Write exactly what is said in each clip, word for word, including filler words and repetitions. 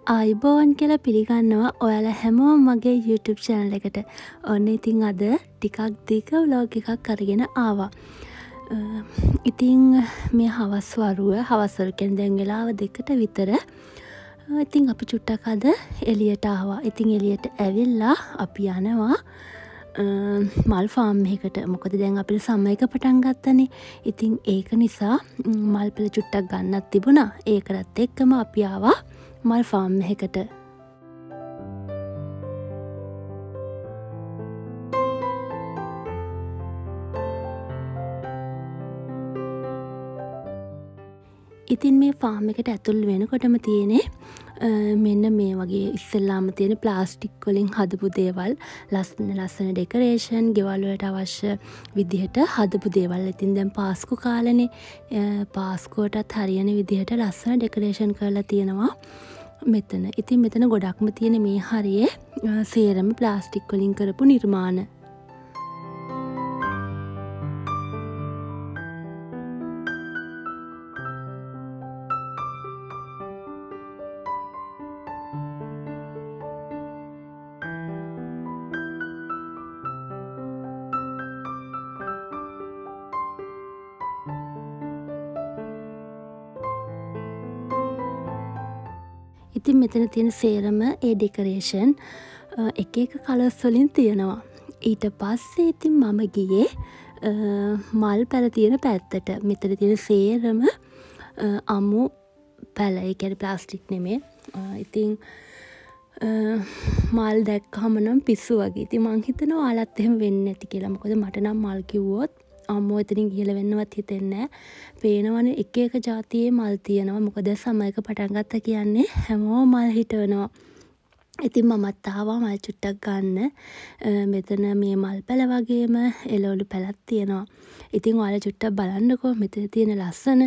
ආයිබෝවන් කියලා පිළිගන්නවා ඔයාලා හැමෝම මගේ YouTube channel එකට. ඔන්න ඉතින් අද ටිකක් දිග vlog එකක් අරගෙන ආවා. ඉතින් මේ හවස් වරුව හවස් වරු කියන්නේ දැන් වෙලාව දෙකට විතර. ඉතින් අපි චුට්ටක් අද එළියට ආවා. ඉතින් එළියට ඇවිල්ලා අපි යනවා මල් ෆාම් එකකට. මොකද දැන් අපිට සම්ම එක පටන් ගත්තනේ. ඉතින් ඒක නිසා මල් පෙළ චුට්ටක් ගන්නත් තිබුණා. ඒකටත් එක්කම අපි ආවා මල් ෆාම් එකකට. ඉතින් මේ ෆාම් එකට ඇතුල් වෙනකොටම තියෙන්නේ මෙන්න මේ වගේ ඉස්සෙල්ලාම තියෙන ප්ලාස්ටික් වලින් හදපු දේවල්, ලස්සන ලස්සන ඩෙකරේෂන්, ගෙවල් වලට අවශ්‍ය විදිහට හදපු දේවල්. ඉතින් දැන් පාස්කු කාලනේ, පාස්කුවටත් හරියන විදිහට ලස්සන ඩෙකරේෂන් කරලා තියෙනවා මෙතන. ඉතින් මෙතන ගොඩක්ම තියෙන මේ හරියේ සේරම ප්ලාස්ටික් වලින් කරපු නිර්මාණ. ඉතින් මෙතන තියෙන සේරම ඒ ඩෙකරේෂන් එක එක කලර්ස් වලින් තියෙනවා. ඊට පස්සේ ඉතින් මම ගියේ මල් පැල තියෙන පැත්තට. මෙතන තියෙන සේරම අමු පැල, ඒ කියන්නේ ප්ලාස්ටික් නෙමෙයි. ඉතින් මල් දැක්කම නම් පිස්සු වගේ. ඉතින් මං හිතනවා ඔයාලත් එහෙම වෙන්නේ නැති කියලා. මොකද මට නම් මල් කිව්වොත් අම්මෝ එතනින් ගිහලා වෙන්නවත් හිතෙන්නේ නැහැ. පේනවනේ එක එක જાතියේ මල් තියෙනවා. මොකද සම එක පටන් ගත්තා කියන්නේ හැමෝම මල් හිටවනවා. ඉතින් මමත් ආවා මල් චුට්ටක් ගන්න. මෙතන මේ මල් පැල වගේම එළවලු පැලක් තියෙනවා. ඉතින් ඔයාලා චුට්ටක් බලන්නකෝ මෙතන තියෙන ලස්සන.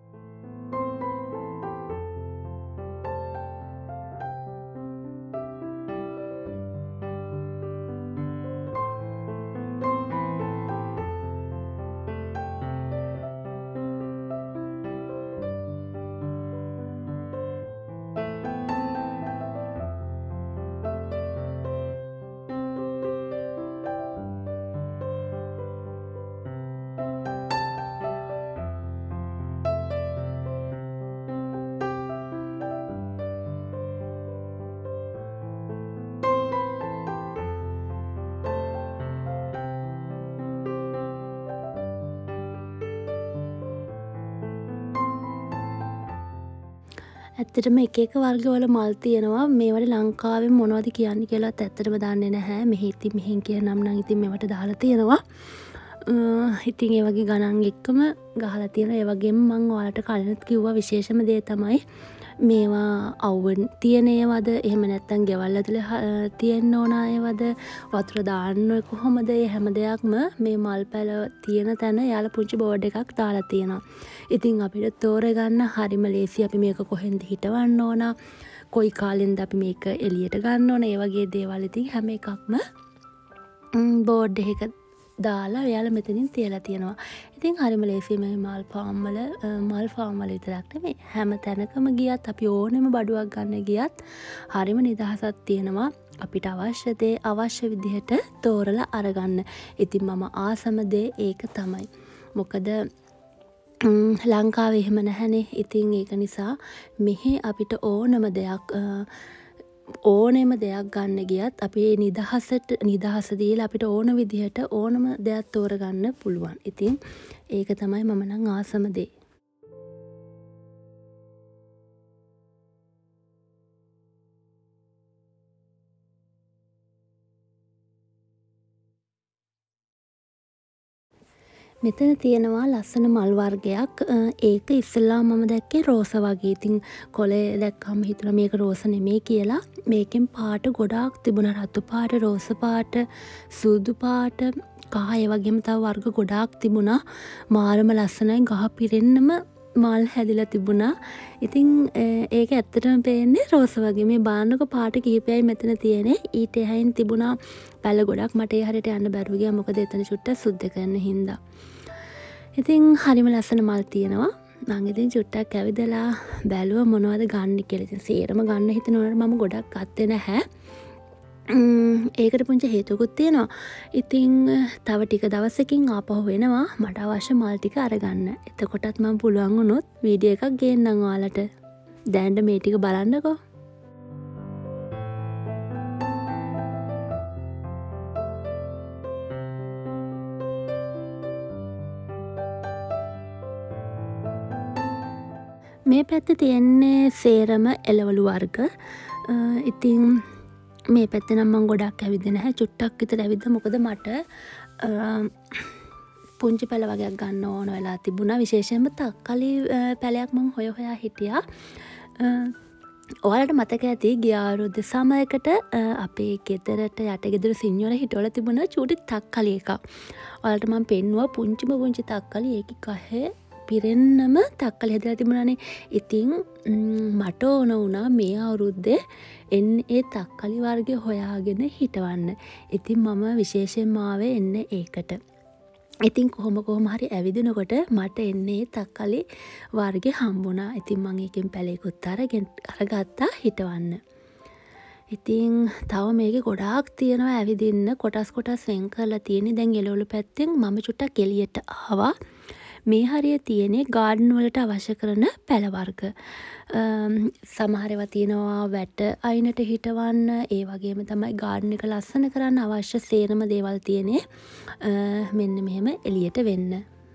ඇත්තටම එක එක වර්ගවල මල් තියෙනවා. මේවට ලංකාවේ මොනවද කියන්නේ කියලාත් ඇත්තටම දන්නේ නැහැ. මෙහි ඉතින් මෙහෙන් කියන නම් නම් ඉතින් මේවට දාලා තියෙනවා. ඉතින් ඒ වගේ ගණන් එක්කම ගහලා තියෙනවා. ඒ වගේම මම ඔයාලට කලිනුත් කිව්වා විශේෂම දේ තමයි මේවා අවුවන් තියෙන ඒවද, එහෙම නැත්නම් ගෙවල් ඇතුලේ තියෙන්න ඕන ඒවද, වතුර දාන්න කොහොමද, ඒ හැම දෙයක්ම මේ මල් පැල තියෙන තැන යාලා පුංචි බෝඩ් එකක් දාලා තියෙනවා. ඉතින් අපිට තෝරගන්න හරිම ලේසි. අපි මේක කොහෙන්ද හිටවන්න ඕන, කොයි කාලෙන්ද අපි මේක එළියට ගන්න ඕන, ඒ වගේ දේවල් ඉතින් හැම එකක්ම බෝඩ් එකක දාලා එයාලා මෙතනින් තියලා තියෙනවා. ඉතින් හරිම ලේසි මේ මල් ෆාම් වල මල් ෆාම් වල විතරක් නෙමෙයි හැම තැනකම ගියත් අපි ඕනෙම බඩුවක් ගන්න ගියත් හරිම නිදහසක් තියෙනවා. අපිට අවශ්‍ය දේ අවශ්‍ය විදිහට තෝරලා අරගන්න. ඉතින් මම ආසම දේ ඒක තමයි. මොකද ලංකාවේ එහෙම නැහැනේ. ඉතින් ඒක නිසා මෙහි අපිට ඕනම දෙයක් ඕනෙම දෙයක් ගන්න ගියත් අපි නිදහසට නිදහස දීලා අපිට ඕන විදිහට ඕනම දෙයක් තෝරගන්න පුළුවන්. ඉතින් ඒක තමයි මම නම් ආසම දේ. මෙතන තියෙනවා ලස්සන මල් වර්ගයක්. ඒක ඉස්සෙල්ලා මම දැක්කේ රෝස වගේ. ඉතින් කොලේ දැක්කම හිතුණා මේක රෝස නෙමෙයි කියලා. මේකෙන් පාට ගොඩාක් තිබුණා. රතු පාට, රෝස පාට, සුදු පාට, කහ, ඒ වගේම තව වර්ග ගොඩාක් තිබුණා. මාරම ලස්සනයි. ගහ පිරෙන්නම මල් හැදිලා තිබුණා. ඉතින් ඒක ඇත්තටම පේන්නේ රෝස වගේ. මේ බාන්නක පාට කිහිපයයි මෙතන තියෙන්නේ. ඊට එහයින් තිබුණා පැල ගොඩක්. මට ඒ හරියට යන්න බැරුව ගියා. මොකද එතන චුට්ටක් සුද්ධ කරන්න හින්දා. ඉතින් හරිම ලස්සන මල් තියෙනවා. මං ඉතින් චුට්ටක් ඇවිදලා බැලුව මොනවද ගන්න කියලා. ඉතින් සේරම ගන්න හිතනවනේ මම ගොඩක් ගත්තේ නැහැ. ඒකට පුංචි හේතුවකුත් තියෙනවා. ඉතින් තව ටික දවසකින් ආපහු වෙනවා මට අවශ්‍ය මල් ටික අරගන්න. එතකොටත් මම පුළුවන් වුණොත් වීඩියෝ එකක් ගේන්නම් ඔයාලට. දැන් මේ ටික බලන්නකෝ. මේ පැත්තේ තියෙන්නේ සේරම එළවලු වර්ග. ඉතින් මේ පැත්තේ නම් මම ගොඩක් ඇවිද්දේ නැහැ. චුට්ටක් විතර ඇවිද්දා. මොකද මට පුංචි පැල වගේක් ගන්න ඕන වෙලා තිබුණා. විශේෂයෙන්ම තක්කලි පැලයක් මම හොය හොයා හිටියා. ඔයාලට මතක ඇති ගිය අවුරුද්දේ සමයකට අපේ ගෙදරට යට ගෙදර සින්යෝර හිටවල තිබුණා චූටි තක්කලි එකක්. ඔයාලට මම පෙන්නුවා පුංචිම පුංචි තක්කලි. ඒකේ කහේ පිරෙන්නම තක්කලි හදලා තිබුණානේ. ඉතින් මට ඕන වුණා මේ අවුරුද්දේ එන්නේ ඒ තක්කලි වර්ගය හොයාගෙන හිටවන්න. ඉතින් මම විශේෂයෙන්ම ආවේ එන්න ඒකට. ඉතින් කොහොම කොහොම හරි ඇවිදිනකොට මට එන්නේ තක්කලි වර්ගේ හම්බුණා. ඉතින් මම ඒකෙන් පැලයකුත් අරගෙන අරගත්තා හිටවන්න. ඉතින් තව මේකේ ගොඩාක් තියෙනවා ඇවිදින්න. කොටස් කොටස් වෙන් කරලා තියෙන්නේ. දැන් එළවලු පැත්තෙන් මම චුට්ටක් එළියට ආවා. මේ හරිය තියෙන්නේ ගාඩන් වලට අවශ්‍ය කරන පැල වර්ග. සමහර ඒවා තියෙනවා වැට අයිනට හිටවන්න. ඒ වගේම තමයි ගාඩන් එක ලස්සන කරන්න අවශ්‍ය සේරම දේවල් තියෙන්නේ. මෙන්න මෙහෙම එළියට වෙන්න.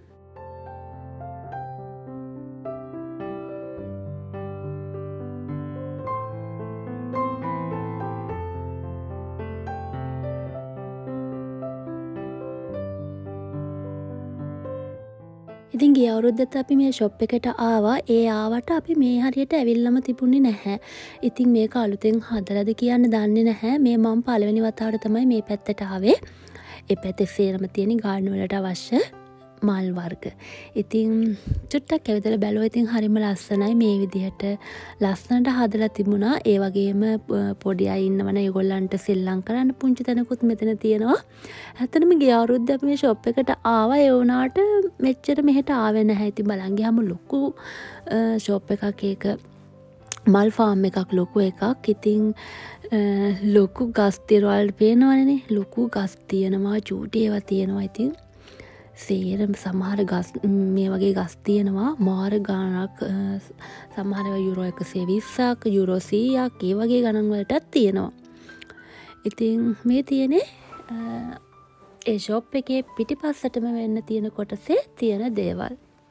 ඉතින් ගිය අවුරුද්දත් අපි මේ ෂොප් එකට ආවා. ඒ ආවට අපි මේ හරියට ඇවිල්ලාම තිබුණේ නැහැ. ඉතින් මේක අලුතෙන් හදලාද කියන්න දන්නේ නැහැ. මේ මම පළවෙනි වතාවට තමයි මේ පැත්තට ආවේ. ඒ පැත්තේ සේරම තියෙන ගාඩන් වලට අවශ්‍ය මල් වර්ග. ඉතින් චුට්ටක් ඇවිදලා බැලුවා. ඉතින් හරිම ලස්සනයි. මේ විදිහට ලස්සනට හදලා තිබුණා. ඒ වගේම පොඩි අය ඉන්නවනේ ඒගොල්ලන්ට සෙල්ලම් කරන්න පුංචි තැනකුත් මෙතන තියෙනවා. ඇත්තටම ගිය අවුරුද්දේ අපි මේ ෂොප් එකට ආවා. ඒ වුණාට මෙච්චර මෙහෙට ආවේ නැහැ. ඉතින් බලන් ගියාම ලොකු ෂොප් එකක් ඒක. මල් ෆාම් එකක් ලොකු එකක්. ඉතින් ලොකු ගස් තිරවල් පේනවනේ. ලොකු ගස් තියෙනවා. චූටි ඒවා තියෙනවා. ඉතින් සේරම සමහර ගස් මේ වගේ ගස් තියෙනවා. මාර ගාණක් සමහර ඒවා යුරෝ එකසිය විස්සක් යුරෝ සීයක් ඒ වගේ ගණන් වලටත් තියෙනවා. ඉතින් මේ තියෙන්නේ ඒ ෂොප් එකේ පිටිපස්සටම වෙන්න තියෙන කොටසේ තියෙන දේවල්.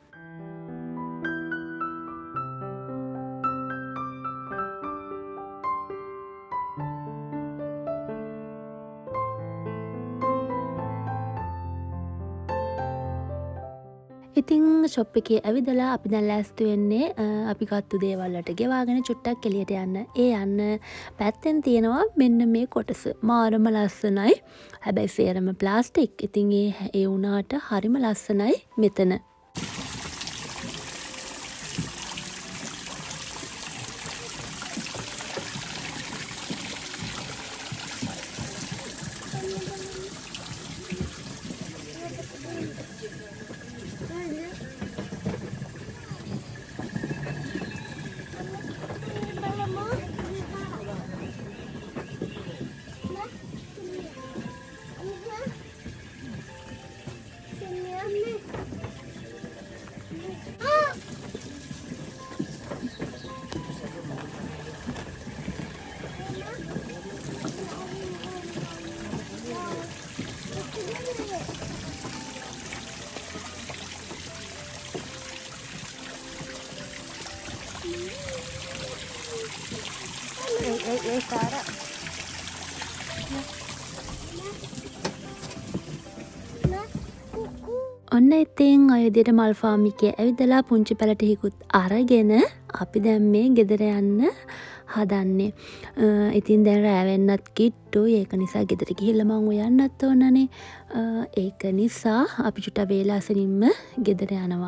ඉතින් ෂොප් එකේ ඇවිදලා අපි දැන් ලෑස්ති වෙන්නේ අපි ගත්තු දේවල් වලට ගෙවාගෙන චුට්ටක් එළියට යන්න. ඒ යන්න පැත්තෙන් තියෙනවා මෙන්න මේ කොටස. මාරම ලස්සනයි. හැබැයි සේරම ප්ලාස්ටික්. ඉතින් ඒ ඒ වුණාට හරිම ලස්සනයි මෙතන. ඒ ඒ කාර ඔන්න ඉතින් ඔය විදිහට මල් ෆාම් එකේ ඇවිදලා පුංචි පැල ටිකකුත් අරගෙන අපි දැන් මේ ගෙදර යන්න හදන්නේ. ඉතින් දැන් රෑ වෙන්නත් කිට්ටුයි. ඒක නිසා ගෙදර ගිහිල්ලා මං උයන්නත් ඕනනේ. ඒක නිසා අපි චුට්ට වේලාසනින්ම ගෙදර යනවා.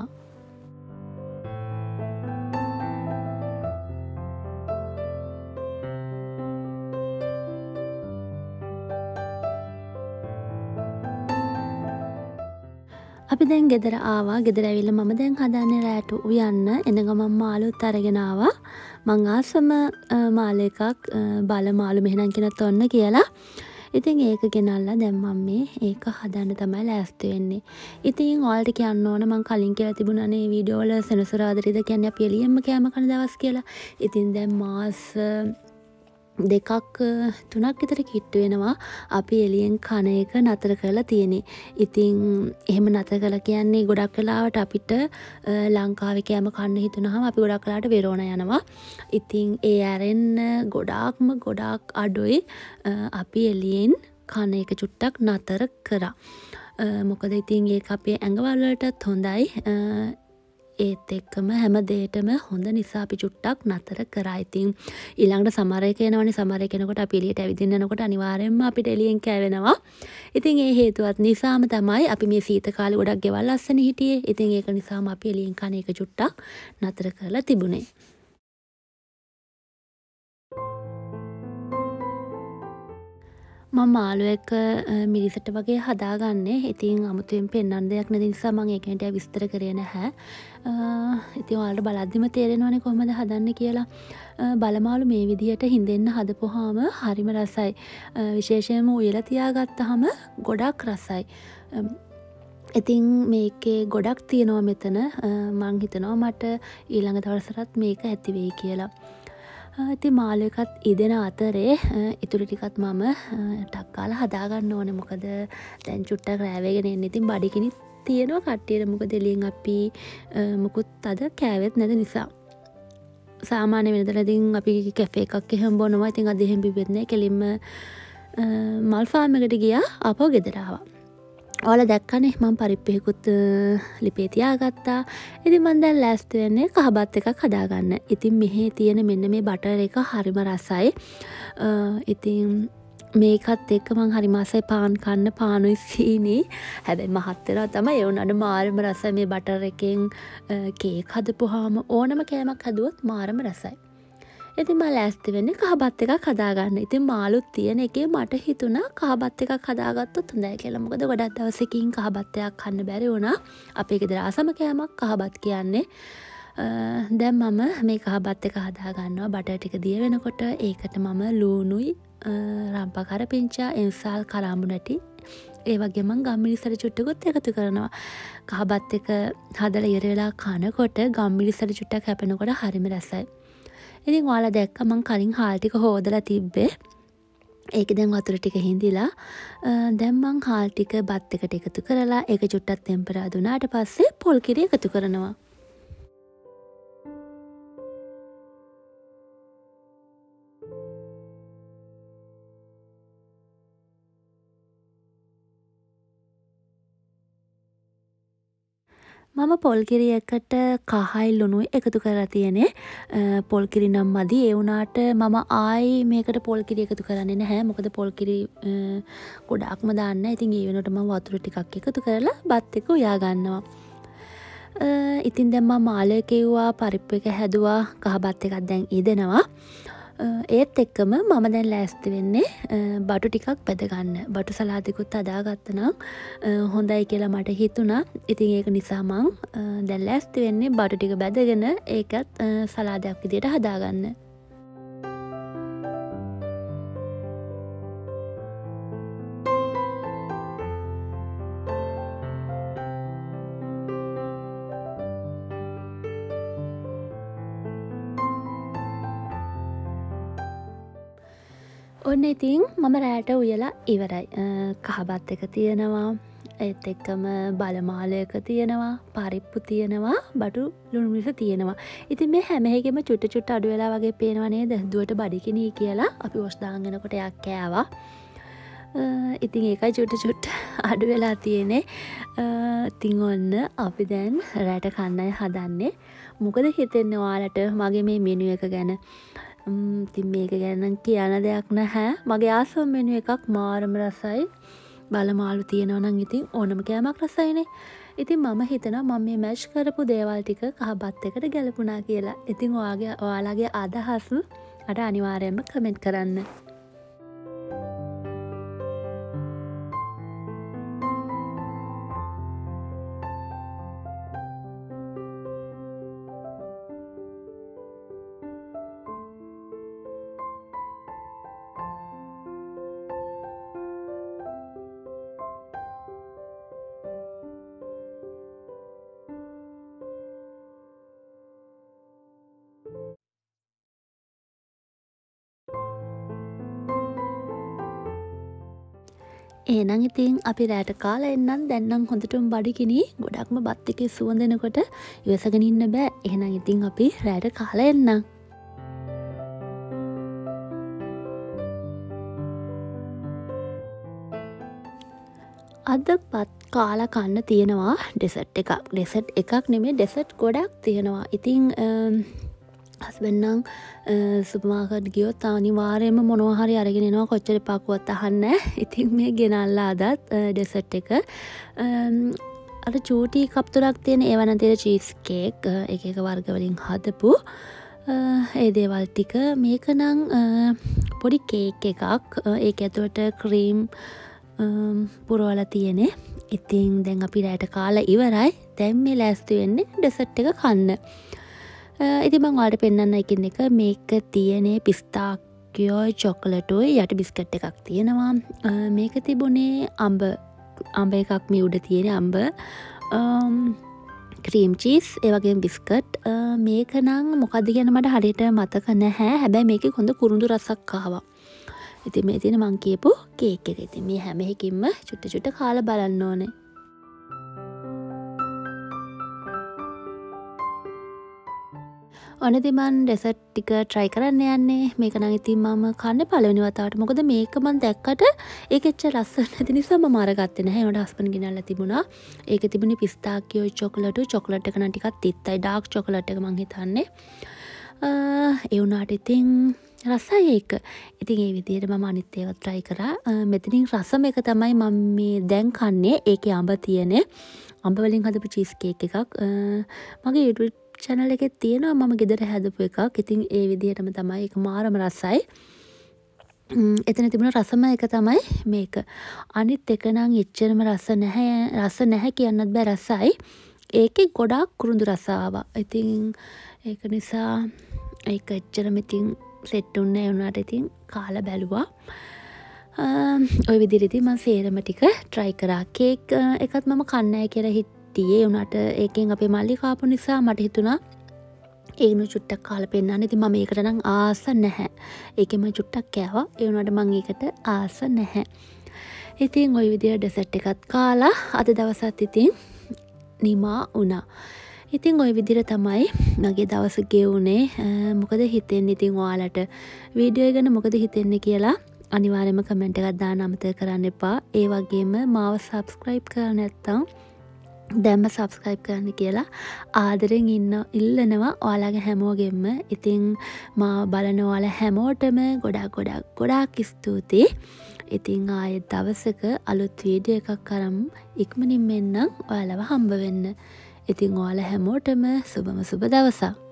අපි දැන් ගෙදර ආවා. ගෙදර ඇවිල්ලා මම දැන් හදන්නේ රෑට උයන්න. එන ගමන් මාළුත් අරගෙන ආවා. මං ආසම මාළු එකක් බල මාළු මෙහෙනම් කියනත් ඔන්න කියලා. ඉතින් ඒක ගෙනල්ලා දැන් මම මේ ඒක හදන්න තමයි ලෑස්ති වෙන්නේ. ඉතින් ඔයාලට කියන්න ඕන මං කලින් කියලා තිබුණානේ වීඩියෝ වල සෙනසුරාදා කියන්නේ අපි එළියෙන්ම කෑම කන දවස් කියලා. ඉතින් දැන් මාස දෙකක් තුනක් විතර කිට්ටු වෙනවා අපි එළියෙන් කන එක නතර කරලා තියෙන්නේ. ඉතින් එහෙම නතර කරලා කියන්නේ ගොඩක් වෙලාවට අපිට ලංකාවේ කෑම කන්න හිතුනහම අපි ගොඩක් වෙලාවට වෙරෝනා යනවා. ඉතින් ඒ ඇරෙන්න ගොඩාක්ම ගොඩාක් අඩුයි අපි එළියෙන් කන එක චුට්ටක් නතර කරා. මොකද ඉතින් ඒක අපේ ඇඟවල වලටත් හොඳයි. ඒත් එක්කම හැම දෙයකම හොඳ නිසා අපි චුට්ටක් නතර කරා. ඉතින් ඊළඟට සමහර එක එනවනේ සමහර එක එනකොට අපි එළියට ඇවිදින්න යනකොට අනිවාර්යයෙන්ම අපිට එළියෙන් කෑවෙනවා. ඉතින් ඒ හේතුවත් නිසාම තමයි අපි මේ සීත කාලේ ගොඩක් ගෙවල් අස්සනේ හිටියේ. ඉතින් ඒක නිසාම අපි එළියෙන් කන එක චුට්ටක් නතර කරලා තිබුණේ. මම මාළු එක මිරිසට වගේ හදාගන්නේ. ඉතින් අමුතුවෙන් පෙන්වන්න දෙයක් නැති නිසා මම ඒක ගැන විස්තර කරේ නැහැ. ඉතින් ඔයාලට බලද්දිම තේරෙනවනේ කොහොමද හදන්නේ කියලා. බලමාළු මේ විදිහට හිඳෙන්න හදපුවාම හරිම රසයි. විශේෂයෙන්ම උයලා තියාගත්තාම ගොඩක් රසයි. ඉතින් මේකේ ගොඩක් තියෙනවා මෙතන. මං හිතනවා මට ඊළඟ දවසටත් මේක ඇති වෙයි කියලා. ඉතින් මාළු එකත් ඉදෙන අතරේ ඉතුරු ටිකත් මම ටක් ගාලා හදාගන්න ඕනේ. මොකද දැන් චුට්ටක් රෑ වෙගෙන එන්නේ. ඉතින් බඩගිනි තියෙනවා කට්ටියට. මොකද එළියෙන් අපි මුකුත් අද කෑවෙත් නැති නිසා. සාමාන්‍ය වෙනදලා ඉතින් අපි කැෆේ එකක් එහෙම බොනවා. ඉතින් අද එහෙම බිබෙත් නැහැ. කෙලින්ම මල් ෆාම් එකට ගියා. ආපහු ගෙදර ආවා. ඔයාලා දැක්කනේ මම පරිප්පුවකුත් ලිපේ තියාගත්තා. ඉතින් මම දැන් ලෑස්ති වෙන්නේ කහබත් එකක් හදාගන්න. ඉතින් මෙහි තියෙන මෙන්න මේ බටර් එක හරිම රසයි. ඉතින් මේකත් එක්ක මං හරිම ආසයි පාන් කන්න. පානුයි සීනි. හැබැයි මහත් වෙනවා තමයි. ඒ වුණාට මාරම රසයි මේ බටර් එකෙන් කේක් හදපුවාම ඕනම කෑමක් හදුවොත් මාරම රසයි. ඉතින් මම ලෑස්ති වෙන්නේ කහබත් එකක් හදාගන්න. ඉතින් මාළුත් තියෙන එකේ මට හිතුණා කහබත් එකක් හදාගත්තොත් හොඳයි කියලා. මොකද ගොඩක් දවසකින් කහබත් එකක් කන්න බැරි වුණා. අපේ ගෙදර ආසම කෑමක් කහබත් කියන්නේ. දැන් මම මේ කහබත් එක හදාගන්නවා. බටර් ටික දිය වෙනකොට ඒකට මම ලූණුයි රම්පා කරපිංචා එන්සාල් කරාඹු නැටි ඒ වගේම ගම්මිරිසට චුට්ටකුත් එකතු කරනවා. කහබත් එක හදලා ඉවර වෙලා කනකොට ගම්මිරිසට චුට්ටක් හැපෙනකොට හරිම රසයි. ඉතින් ඔයාලා දැක්ක මං කලින් හාල් ටික හොදලා තිබ්බේ. ඒක දැන් වතුර ටික හිඳිලා දැන් මං හාල් ටික බත් එකට එකතු කරලා ඒක චුට්ටක් තෙම්පරා දුනාට පස්සේ පොල් කිරි එකතු කරනවා. මම පොල් කිරි එකට කහයි ලුණුයි එකතු කරලා තියෙන්නේ. පොල් කිරි නම් මදි. ඒ වුණාට මම ආයි මේකට පොල් කිරි එකතු කරන්නේ නැහැ. මොකද පොල් කිරි ගොඩක්ම දාන්න. ඉතින් ඒ වෙනකොට මම වතුර ටිකක් එකතු කරලා බත් එක උයා ගන්නවා. ඉතින් දැන් මම මාළු කෙව්වා, පරිප්පු එක හැදුවා, කහ බත් එකක් දැන් ඉදෙනවා. ඒත් එක්කම මම දැන් ලෑස්ති වෙන්නේ බටු ටිකක් බෙදගන්න. බටු සලාදෙකුත් හදාගත්තා නම් හොඳයි කියලා මට හිතුණා. ඉතින් ඒක නිසා මං දැන් ලෑස්ති වෙන්නේ බටු ටික බෙදගෙන ඒකත් සලාදයක් විදියට හදාගන්න. ඔන්න ඉතින් මම රෑට උයලා ඉවරයි. කහබත් එක තියෙනවා. ඒත් එක්කම බලමාළු එක තියෙනවා. පරිප්පු තියෙනවා. බටු ලුණු මිරිස තියෙනවා. ඉතින් මේ හැම එකෙම චුට්ට චුට්ට අඩු වෙලා වගේ පේනවා නේද? දුවට බඩගිනි කියලා අපි වොස් දාන් එනකොට එයා කෑවා. ඉතින් ඒකයි චුට්ට චුට්ට අඩු වෙලා තියෙන්නේ. ඉතින් ඔන්න අපි දැන් රෑට කන්නයි හදන්නේ. මොකද හිතෙන්නේ ඔයාලට මගේ මේ මෙනු එක ගැන? ඉතින් මේක ගැන කියන්න දෙයක් නැහැ. මගේ ආසම මෙනු එකක් මාරම රසයි. බලමාළු තියෙනවා නම් ඉතින් ඕනම කෑමක් රසයිනේ. ඉතින් මම හිතනවා මම මේ මැෂ් කරපු දේවල් ටික කහබත් එකට ගැලපුණා කියලා. ඉතින් ඔයාගේ ඔයාලගේ අදහස් අට අනිවාර්යයෙන්ම කමෙන්ට් කරන්න. එහෙනම් ඉතින් අපි රැට කාලා එන්නම්. දැන් නම් හොඳටම බඩගිනි. ගොඩක්ම බත් එකේ සුවඳ එනකොට ඉවසගෙන ඉන්න බෑ. එහෙනම් ඉතින් අපි රැට කාලා එන්නම්. අද පත් කාලා කන්න තියෙනවා ඩෙසර්ට් එකක්. ඩෙසර්ට් එකක් නෙමෙයි ඩෙසර්ට් ගොඩක් තියෙනවා. ඉතින් හස්බන්ඩ් නම් සුපර් මාකට් ගියොත් අනිවාර්යයෙන්ම මොනවා හරි අරගෙන එනවා. කොච්චර එපාකුවත් අහන්නේ නැහැ. ඉතින් මේ ගෙනල්ලා අදත් ඩෙසර්ට් එක අර චූටි කප් තුනක් තියෙන ඒවා නම් තියෙන චීස් කේක් එක එක වර්ග වලින් හදපු ඒ දේවල් ටික. මේක නම් පොඩි කේක් එකක්. ඒක ඇතුළට ක්‍රීම් පුරවලා තියෙන්නේ. ඉතින් දැන් අපි රැට කාලා ඉවරයි. දැන් මේ ලෑස්ති වෙන්නේ ඩෙසර්ට් එක කන්න. ඉතින් මම ඔයාලට පෙන්නන්න එකින් එක මේක තියෙන්නේ පිස්තාකියෝ චොකලට්ුයි යට බිස්කට් එකක් තියෙනවා. මේක තිබුණේ අඹ අඹ එකක් මේ උඩ තියෙන අඹ ක්‍රීම් චීස් ඒ වගේම බිස්කට්. මේක නම් මොකද්ද කියන මට හරියට මතක නැහැ. හැබැයි මේකේ හොඳ කුරුඳු රසක් ආවා. ඉතින් මේ තියෙන මං කියපු කේක් එක. ඉතින් මේ හැම එකකින්ම චුට්ට චුට්ට කාලා බලන්න ඕනේ. ඔන්න ඉතින් මං ඩෙසර්ට් ටික try කරන්න යන්නේ. මේක නම් ඉතින් මම කන්නේ පළවෙනි වතාවට. මොකද මේක මං දැක්කට ඒක එච්චර ලස්සන නැති නිසා මම අරගත්තේ නැහැ. ඒකට හස්බන්ඩ් ගෙනල්ලා තිබුණා. ඒකේ තිබුණේ පිස්තාකියෝ චොකලට්. චොකලට් එක නම් ටිකක් තිත්තයි. ඩාර්ක් චොකලට් එක මං හිතන්නේ. ඒ වුණාට ඉතින් රසයි ඒක. ඉතින් ඒ විදිහට මම අනිත් ඒවා try කරා. මෙතනින් රසම එක තමයි මම මේ දැන් කන්නේ. ඒකේ අඹ තියෙන්නේ. අඹ වලින් හදපු චීස් කේක් එකක්. මගේ YouTube channel එකේ තියෙනවා මම ගෙදර හැදපු එකක්. ඉතින් ඒ විදිහටම තමයි ඒක මාරම රසයි. එතන තිබුණ රසම එක තමයි මේක. අනිත් එක නම් එච්චරම රස නැහැ. රස නැහැ කියන්නත් බෑ රසයි. ඒකේ ගොඩාක් කුරුඳු රස ආවා. ඉතින් ඒක නිසා ඒක එච්චරම ඉතින් සෙට් උන්නේ නැහැ. උනාට ඉතින් කාලා බැලුවා. ඔය විදිහට ඉතින් මම සේරම ටික try කරා. කේක් එකත් මම කන්නේ නැහැ කියලා හිතුවා. ඒ උනාට ඒකෙන් අපේ මල්ලි කාපු නිසා මට හිතුණා ඒනු චුට්ටක් කාලා පෙන්නන්න. ඉතින් මම ඒකට නම් ආස නැහැ. ඒකෙන් මම චුට්ටක් කෑවා. ඒ උනාට මම ඒකට ආස නැහැ. ඉතින් ওই විදියට ඩෙසර්ට් එකත් කාලා අද දවසත් ඉතින් නිමා වුණා. ඉතින් ওই විදිහට තමයි මගේ දවස ගෙවුනේ. මොකද හිතෙන්නේ ඉතින් ඔයාලට වීඩියෝ එක ගැන මොකද හිතෙන්නේ කියලා අනිවාර්යයෙන්ම කමෙන්ට් එකක් දාන්න අමතක කරන්න එපා. ඒ වගේම මාව subscribe කරලා නැත්නම් දැම්ම subscribe කරන්න කියලා ආදරෙන් ඉන්න ඉල්ලනවා ඔයාලගේ හැමෝගෙම. ඉතින් මා බලන ඔයාලා හැමෝටම ගොඩාක් ගොඩාක් ගොඩාක් ස්තුතියි. ඉතින් ආයෙත් දවසක අලුත් වීඩියෝ එකක් අරන් ඉක්මනින් මෙන්නම් ඔයාලව හම්බ වෙන්න. ඉතින් ඔයාලා හැමෝටම සුබම සුබ දවසක්.